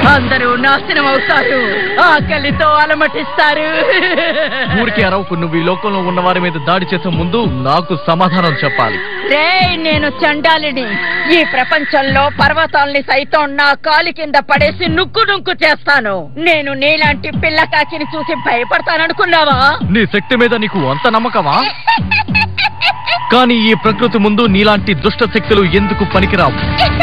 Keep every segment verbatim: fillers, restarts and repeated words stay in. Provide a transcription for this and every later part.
అందరూ నాశనం అవుతారు, ఆకలితో అలమటిస్తారు. ఊరికి అరవకు. నువ్వు ఈ లోకంలో ఉన్న వారి మీద దాడి చేసే ముందు నాకు సమాధానం చెప్పాలి. రే, నేను చండాలిని. ఈ ప్రపంచంలో పర్వతాల్ని సైతం నా కాలి కింద పడేసి నుక్కు నుక్కు చేస్తాను. నేను నీలాంటి పిల్ల కాకిని చూసి భయపడతాననుకున్నావా? నీ శక్తి మీద నీకు అంత నమ్మకమా? కానీ ఈ ప్రకృతి ముందు నీలాంటి దుష్ట శక్తులు ఎందుకు పనికిరావు?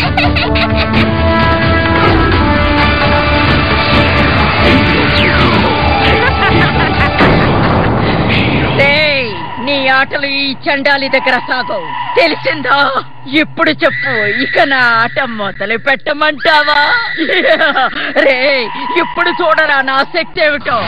నీ ఆటలు ఈ చండాలి దగ్గర సాగవు, తెలిసిందా? ఇప్పుడు చెప్పు, ఇక నా ఆట మొదలు పెట్టమంటావా? రే, ఇప్పుడు చూడరా నా శక్తి ఏమిటో.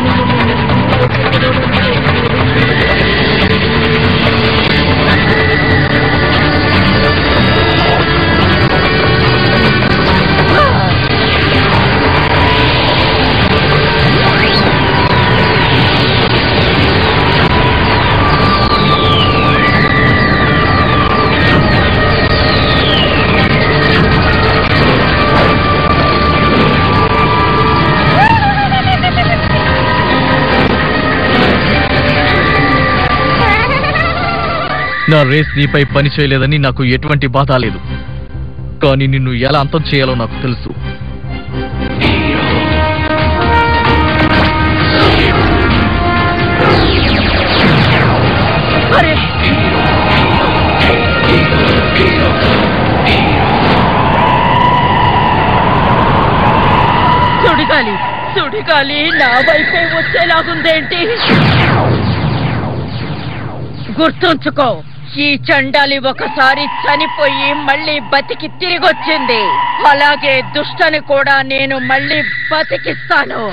నా రేస్ నీపై పని చేయలేదని నాకు ఎటువంటి బాధ లేదు, కానీ నిన్ను ఎలా అంతం చేయాలో నాకు తెలుసు. సుడిగాలి సుడిగాలి నా వైపే వచ్చేలాగుందేంటి? గుర్తుంచుకో, ఈ చండాలి ఒకసారి చనిపోయి మళ్ళీ బతికి తిరిగొచ్చింది. అలాగే దుష్టని కూడా నేను మళ్ళీ బతికిస్తాను.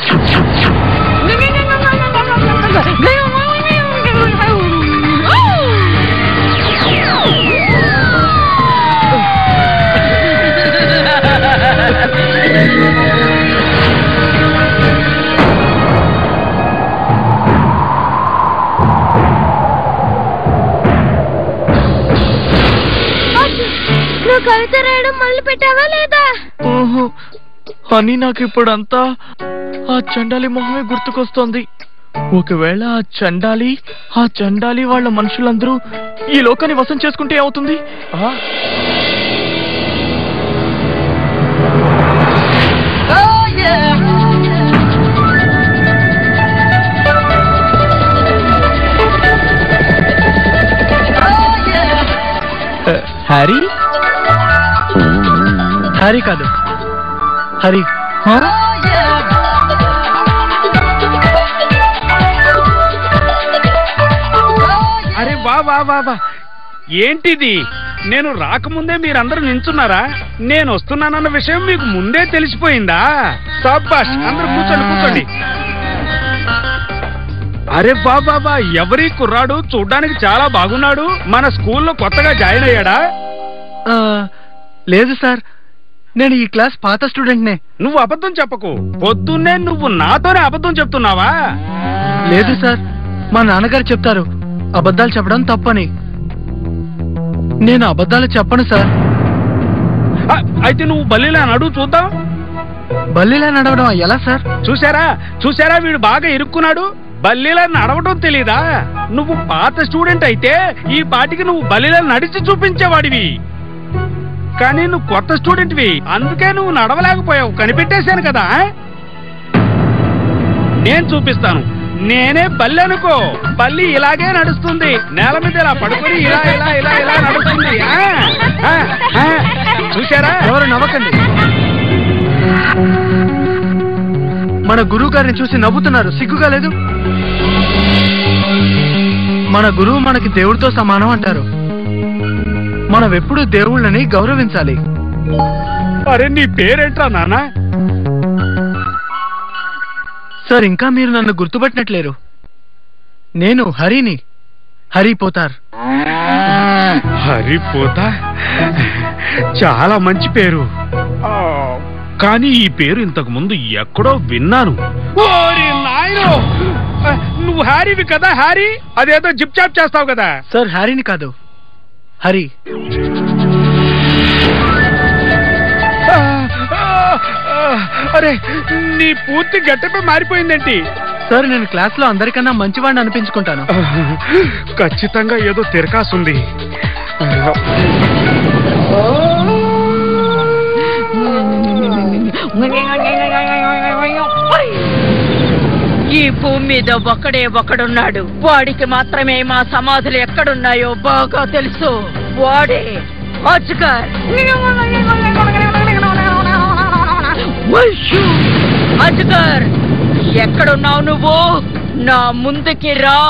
కవిత రాయడం మొదలు పెట్టావా లేదా? ఓహో, అని నాకు ఇప్పుడంతా ఆ చండాలి మొహమే గుర్తుకొస్తోంది. ఒకవేళ ఆ చండాలి ఆ చండాలి వాళ్ళ మనుషులందరూ ఈ లోకాన్ని వశం చేసుకుంటే ఏమవుతుంది? హ్యారీ హ్యారీ కాదు, హరి. అరే వా వా వా వా, ఏంటిది? నేను రాకముందే మీరందరూ నించున్నారా? నేను వస్తున్నానన్న విషయం మీకు ముందే తెలిసిపోయిందా? సబ్బాష్, అందరూ కూర్చోండి కూర్చోండి. అరే వా బాబా, ఎవరి కుర్రాడు? చూడ్డానికి చాలా బాగున్నాడు. మన స్కూల్లో కొత్తగా జాయిన్ అయ్యాడా? లేదు సార్, నేను ఈ క్లాస్ పాత స్టూడెంట్నే. నువ్వు అబద్ధం చెప్పకు. పొద్దున్నే నువ్వు నాతోనే అబద్ధం చెప్తున్నావా? లేదు సార్, మా నాన్నగారు చెప్తారు అబద్ధాలు చెప్పడం తప్పని. నేను అబద్ధాలు చెప్పను సార్. అయితే నువ్వు బల్లిలా నడువు చూద్దాం. బల్లిలా నడవడం ఎలా సార్? చూసారా చూసారా వీడు బాగా ఇరుక్కున్నాడు. బల్లిలా నడవడం తెలీదా? నువ్వు పాత స్టూడెంట్ అయితే ఈ పాటికి నువ్వు బల్లిలా నడిచి చూపించేవాడివి. కానీ నువ్వు కొత్త స్టూడెంట్వి, అందుకే నువ్వు నడవలేకపోయావు. కనిపెట్టేశాను కదా. నేను చూపిస్తాను. నేనే బల్లి అనుకో. బల్లి ఇలాగే నడుస్తుంది, నేల మీద ఇలా పడుకొని ఇలా ఇలా ఇలా ఇలా నడుస్తుంది. చూసారా? ఎవరు నవ్వకండి. మన గురువు గారిని చూసి నవ్వుతున్నారు, సిగ్గుగా లేదు? మన గురువు మనకి దేవుడితో సమానం అంటారు. మనం ఎప్పుడు దేవుళ్ళని గౌరవించాలి. అరే నీ పేరేంట్రా నాన్న? సార్, ఇంకా మీరు నన్ను గుర్తుపట్టినట్లేరు. నేను హరిని, హరిపోతార్. హరిపోతా చాలా మంచి పేరు, కానీ ఈ పేరు ఇంతకు ముందు ఎక్కడో విన్నాను. నువ్వు హ్యారీవి కదా? హ్యారీ అదేదో జిప్ చాప్ చేస్తావు కదా? సార్, హ్యారీని కాదు, హరి. అరే నీ పూర్తి గెటప్ మారిపోయిందేంటి? సార్ నేను క్లాస్ లో అందరికన్నా మంచివాడిని అనిపించుకుంటాను. ఖచ్చితంగా ఏదో తిరకాసుంది. ఈ భూమి మీద ఒకడే ఒకడున్నాడు. వాడికి మాత్రమే మా సమాధులు ఎక్కడున్నాయో బాగా తెలుసు. వాడే అజ్గర్. అజ్గర్, ఎక్కడున్నావు నువ్వు? నా ముందుకి రా.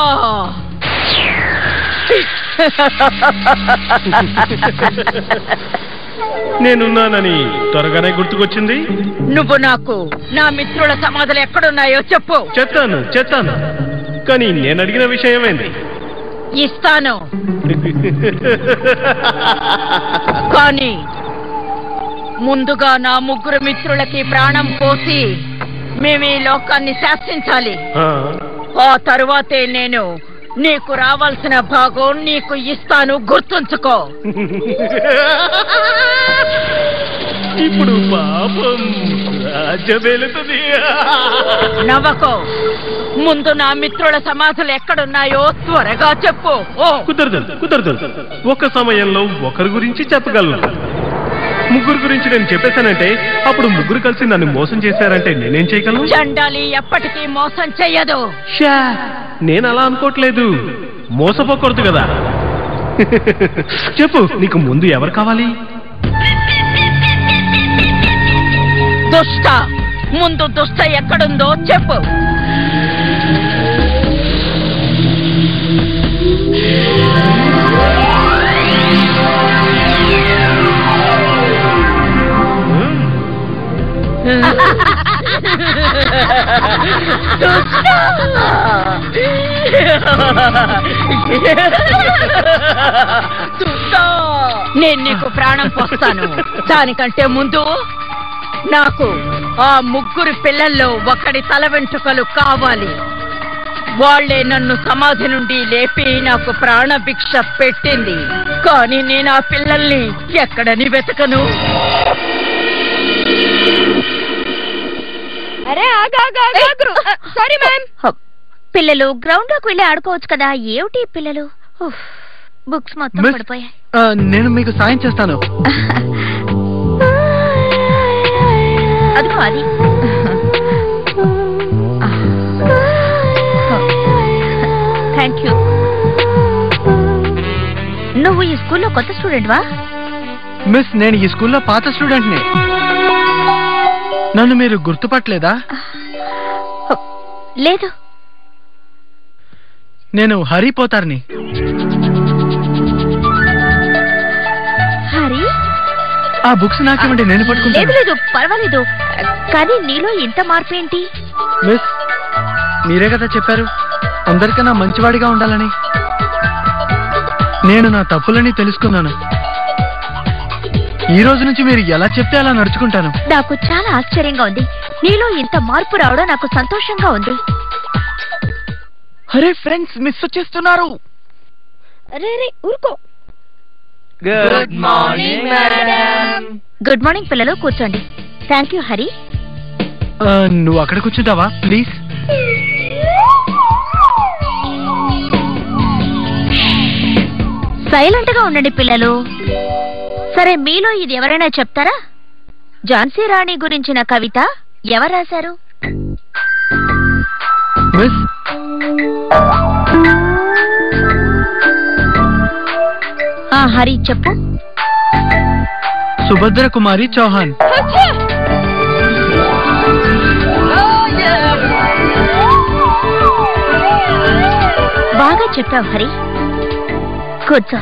నేనున్నానని త్వరగానే గుర్తుకొచ్చింది. నువ్వు నాకు నా మిత్రుల సమాధులు ఎక్కడున్నాయో చెప్పు. చెప్తాను చెప్తాను కానీ నేను అడిగిన విషయం ఏమైంది? ఇస్తాను కానీ ముందుగా నా ముగ్గురు మిత్రులకి ప్రాణం పోసి మేము ఈ లోకాన్ని శాసించాలి. ఆ తరువాతే నేను నీకు రావాల్సిన భాగం నీకు ఇస్తాను, గుర్తుంచుకో. ఇప్పుడు పాపం రాజ్యమేలుతుంది. నవ్వకో. ముందు నా మిత్రుల సమాధులు ఎక్కడున్నాయో త్వరగా చెప్పు. ఓ కుదరదు కుదరదు ఒక సమయంలో ఒకరి గురించి చెప్పగలను. ముగ్గురు గురించి నేను చెప్పేశానంటే అప్పుడు ముగ్గురు కలిసి నన్ను మోసం చేశారంటే నేనేం చేయగలను? చండాలి ఎప్పటికీ మోసం చెయ్యదు. నేను అలా అనుకోవట్లేదు. మోసపోకూడదు కదా. చెప్పు, నీకు ముందు ఎవరు కావాలి? దుష్ట. ముందు దుష్ట ఎక్కడుందో చెప్పు. నేను నీకు ప్రాణం పోస్తాను. దానికంటే ముందు నాకు ఆ ముగ్గురు పిల్లల్లో ఒకడి తల వెంట్రుకలు కావాలి. వాళ్లే నన్ను సమాధి నుండి లేపి నాకు ప్రాణ భిక్ష పెట్టింది. కానీ నేను ఆ పిల్లల్ని ఎక్కడని వెతకను? Sorry ma'am. పిల్లలు గ్రౌండ్ లోకి వెళ్ళి ఆడుకోవచ్చు కదా. ఏమిటి పిల్లలు? బుక్స్ మొత్తం పడిపోయాయి. నేను మీకు సాయం చేస్తాను. అదిగో అది. Thank you. నువ్వు ఈ స్కూల్లో కొత్త స్టూడెంట్ వా? మిస్, నేను ఈ స్కూల్లో పాత స్టూడెంట్ని. నన్ను మీరు గుర్తుపట్టలేదా? లేదు. నేను హరి పోతార్ని. హరి? ఆ బుక్స్ నాకేమండి, నేను పట్టుకుంటాను. లేదు లేదు పర్వాలేదు. కానీ నీలో ఇంత మార్పు ఏంటి? మిస్, మీరే కదా చెప్పారు అందరికన్నా మంచివాడిగా ఉండాలని. నేను నా తప్పులని తెలుసుకున్నాను. ఈ రోజు నుంచి మీరు ఎలా చెప్తే అలా నడుచుకుంటాను. నాకు చాలా ఆశ్చర్యంగా ఉంది. నీలో ఇంత మార్పు రావడం నాకు సంతోషంగా ఉంది. అరే ఫ్రెండ్స్, మిస్ వచ్చేస్తున్నారు. అరే అరే ఊరుకో. Good morning madam. Good morning పిల్లలు, కూర్చోండి. Thank you Hari. నువ్వు అక్కడ కూర్చుంటావా ప్లీజ్? సైలెంట్ గా ఉండండి పిల్లలు. సరే, మీలో ఇది ఎవరైనా చెప్తారా? ఝాన్సీ రాణి గురించిన కవిత ఎవరు రాశారు? మిస్, ఆ హరి చెప్పు. సుభద్ర కుమారి చౌహాన్. బాగా చెప్పావు హరి. కూర్చో.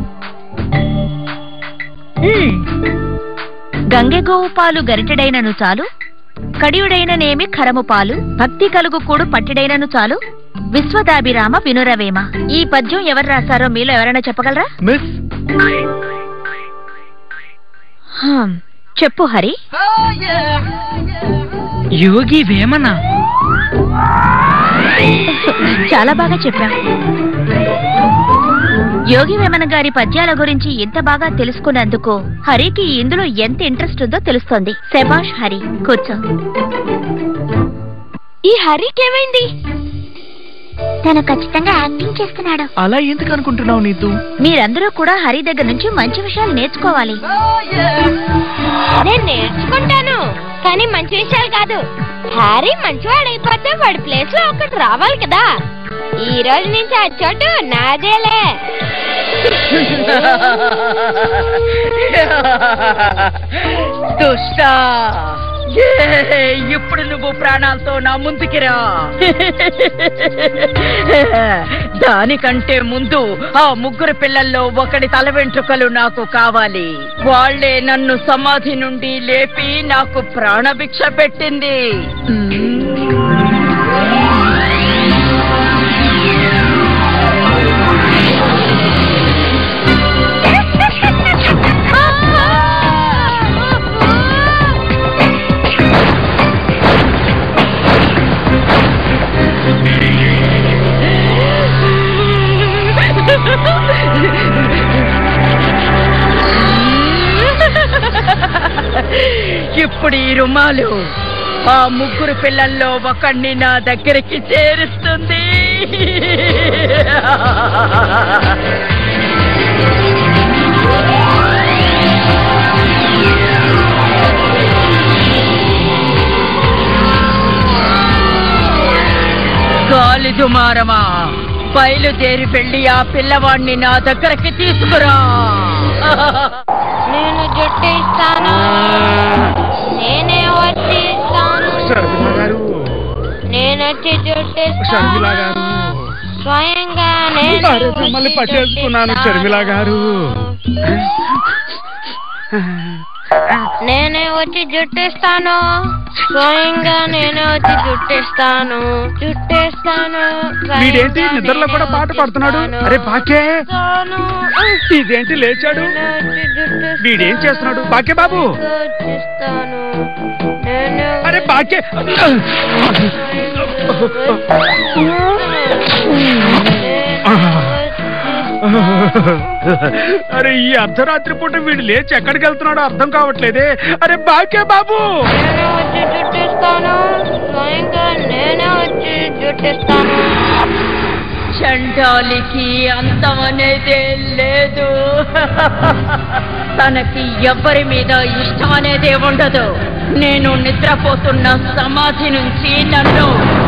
గంగెగోవు పాలు గరిటెడైనను చాలు, కడియుడైననేమి ఖరము పాలు, భక్తి కలుగు కూడు పట్టిడైనను చాలు, విశ్వదాభిరామ వినురవేమ. ఈ పద్యం ఎవరు రాశారో మీలో ఎవరైనా చెప్పగలరా? మిస్, చెప్పు హరి. యోగి వేమన. చాలా బాగా చెప్పావు. యోగి వేమన గారి పద్యాల గురించి ఎంత బాగా తెలుసుకున్నందుకు హరికి ఇందులో ఎంత ఇంట్రెస్ట్ ఉందో తెలుస్తోంది. శభాష్ హరి, కూర్చో. ఈ హరికేమైంది? తను ఖచ్చితంగా యాక్టింగ్ చేస్తున్నాడు. అలా ఎందుకు అనుకుంటున్నావు నీతు? మీరందరూ కూడా హరి దగ్గర నుంచి మంచి విషయాలు నేర్చుకోవాలి. నేను నేర్చుకుంటాను, కానీ మంచి విషయాలు కాదు. హ్యారీ మంచివాడైపోతే వాడి ప్లేస్ లో ఒకటి రావాలి కదా. ఈ రోజు నుంచి ఆ చోటు నాదేలే. దుష్టా, ఇప్పుడు నువ్వు ప్రాణాలతో నా ముందుకి రా. దానికంటే ముందు ఆ ముగ్గురు పిల్లల్లో ఒకటి తల వెంట్రుకలు నాకు కావాలి. వాళ్లే నన్ను సమాధి నుండి లేపి నాకు ప్రాణభిక్ష పెట్టింది. ఇప్పుడు ఈ రుమాలు ఆ ముగ్గురు పిల్లల్లో ఒకడిని నా దగ్గరికి చేరుస్తుంది. గాలి దుమారమా, బయలుదేరి వెళ్ళి ఆ పిల్లవాడిని నా దగ్గరికి తీసుకురా. నేను జుట్టు ఇస్తాను, నేనే వచ్చి ఇస్తాను. నేనొచ్చి జుట్టు ఇస్తాను, స్వయంగా మిమ్మల్ని పట్టేసుకున్నాను షర్మిల గారు. నేనే వచ్చి జుట్టిస్తాను, స్వయంగా నేనే వచ్చి జుట్టిస్తాను, జుట్టిస్తాను. వీడేంటి నిద్రలో కూడా పాట పాడుతున్నాడు? అరే బాకే, ఇదేంటి లేచాడు? వీడేం చేస్తున్నాడు? బాకే బాబు, అరే బాకే. అరే ఈ అర్ధరాత్రి పూట వీడు లేచి ఎక్కడికి వెళ్తున్నాడో అర్థం కావట్లేదే. అరే బాకే బాబు, నేనే వచ్చి జుట్టిస్తాను, స్వయంగా నేనే వచ్చి జుట్టిస్తాను. చండాలికి అంతం అనేదే లేదు. తనకి ఎవ్వరి మీద ఇష్టం అనేదే ఉండదు. నేను నిద్రపోతున్న సమాధి నుంచి నన్ను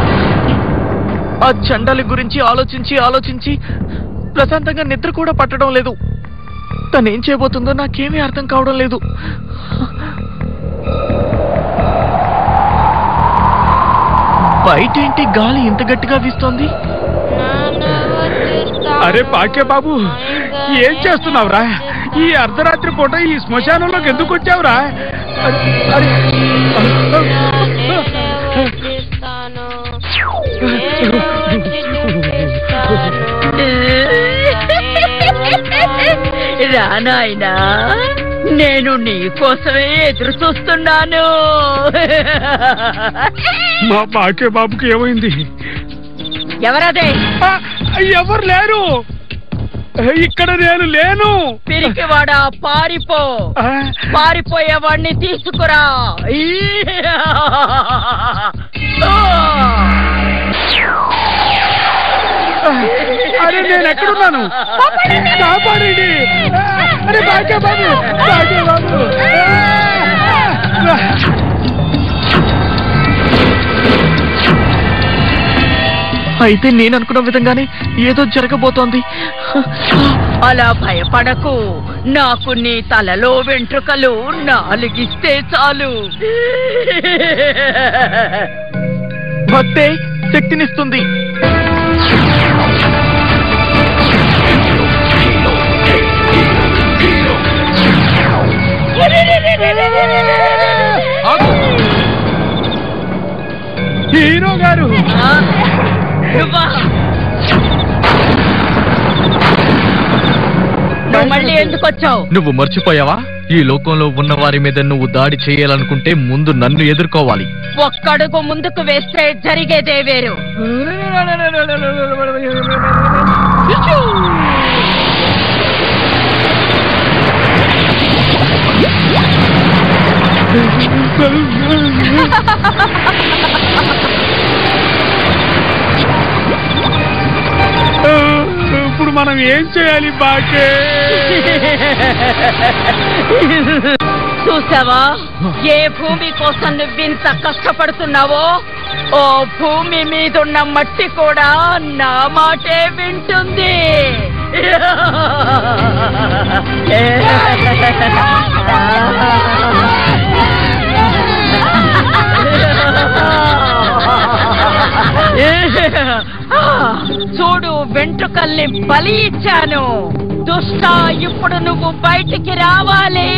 ఆ చండాలి గురించి ఆలోచించి ఆలోచించి ప్రశాంతంగా నిద్ర కూడా పట్టడం లేదు. తనేం చేయబోతుందో నాకేమీ అర్థం కావడం లేదు. బయటేంటి గాలి ఇంత గట్టిగా వీస్తోంది? అరే పాకే బాబు, ఏం చేస్తున్నావురా? ఈ అర్ధరాత్రి పూట ఈ శ్మశానంలోకి ఎందుకు వచ్చావురా? రానాయనా, నేను నీ కోసమే ఎదురు చూస్తున్నాను. మా పాకే బాబుకి ఏమైంది? ఎవరదే? ఎవరు లేరు ఇక్కడ, నేను లేను. పిరికివాడా, పారిపో. పారిపోయేవాడిని తీసుకురా. అరే నేను ఎక్కడున్నాను? కాపాడండి. అరే బాకే బాబు, బాకే బాబు. అయితే నేను అనుకున్న విధంగానే ఏదో జరగబోతోంది. అలా భయపడకు. నాకు నీ తలలో వెంట్రుకలు నాలుగిస్తే చాలు. భక్తే శక్తినిస్తుంది. హీరో గారు, నువ్వు మళ్ళీ ఎందుకు వచ్చావు? నువ్వు మర్చిపోయావా? ఈ లోకంలో ఉన్న వారి మీద నువ్వు దాడి చేయాలనుకుంటే ముందు నన్ను ఎదుర్కోవాలి. ఒక్కడుగు ముందుకు వేస్తే జరిగేదే వేరు. ఇప్పుడు మనం ఏం చేయాలి బాకే? చూసావా ఏ భూమి కోసం నువ్వింత కష్టపడుతున్నావో ఓ భూమి మీదున్న మట్టి కూడా నా మాటే వింటుంది. చూడు వెంట్రుకల్ని బలి ఇచ్చాను. దుష్ట ఇప్పుడు నువ్వు బయటికి రావాలి.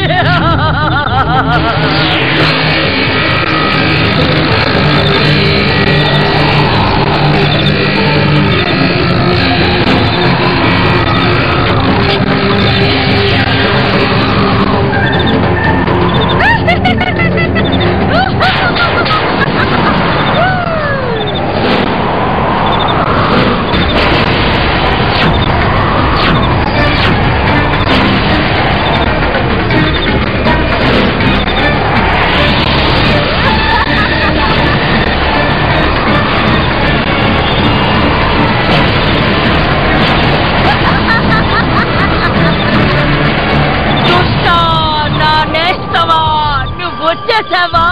వచ్చేసావా?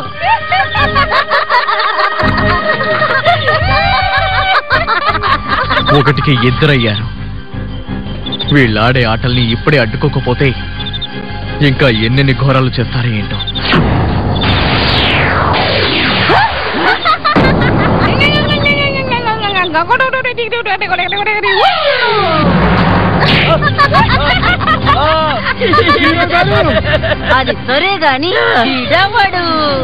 ఒకటికి ఇద్దరయ్యారు. వీళ్ళాడే ఆటల్ని ఇప్పుడే అడ్డుకోకపోతే ఇంకా ఎన్నెన్ని ఘోరాలు చేస్తారో ఏంటో. అది సరే గాని వీడవడు.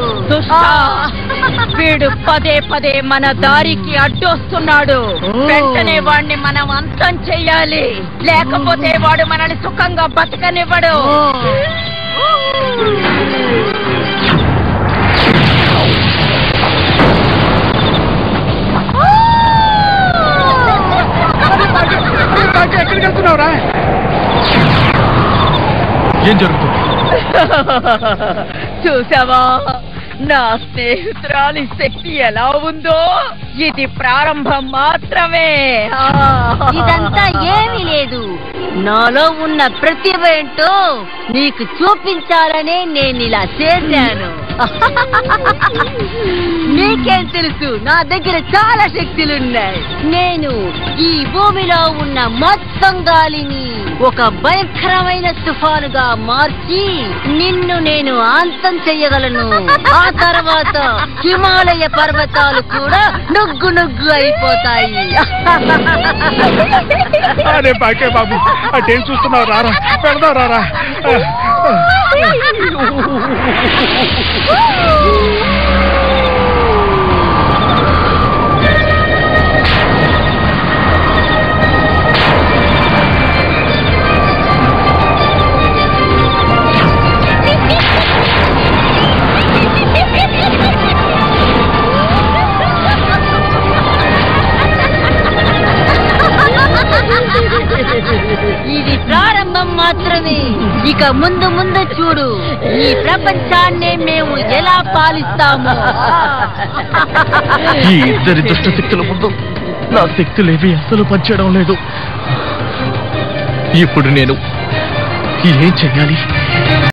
వీడు పదే పదే మన దారికి అడ్డొస్తున్నాడు. వెంటనే వాడిని మనం అంతం చెయ్యాలి, లేకపోతే వాడు మనల్ని సుఖంగా బతకనివ్వడు. ఎక్కడికి వెళ్తున్నావురా? ఏం జరుగుతుంది? చూసావా నా స్నేహితురాలి శక్తి ఎలా ఉందో? ఇది ప్రారంభం మాత్రమే. ఇదంతా ఏమీ లేదు. నాలో ఉన్న ప్రతిభ ఏంటో నీకు చూపించాలనే నేను ఇలా చేశాను. నీకేం తెలుసు, నా దగ్గర చాలా శక్తులున్నాయి. నేను ఈ భూమిలో ఉన్న మొత్తం గాలిని ఒక భయంకరమైన తుఫానుగా మార్చి నిన్ను నేను అంతం చెయ్యగలను. ఆ తర్వాత హిమాలయ పర్వతాలు కూడా నుగ్గు నుగ్గు అయిపోతాయి. అరే బాకే బాబు, అటేం చూస్తున్నావు? రారా, పెడదాం రారా. ఇది ప్రారంభం మాత్రమే. ఇక ముందు ముందు చూడు, ఈ ప్రపంచాన్నే మేము ఎలా పాలిస్తాము. ఈ ఇద్దరి దుష్ట శక్తుల ముందు నా శక్తులేవి అసలు పనిచేయడం లేదు. ఇప్పుడు నేను ఏం చెయ్యాలి?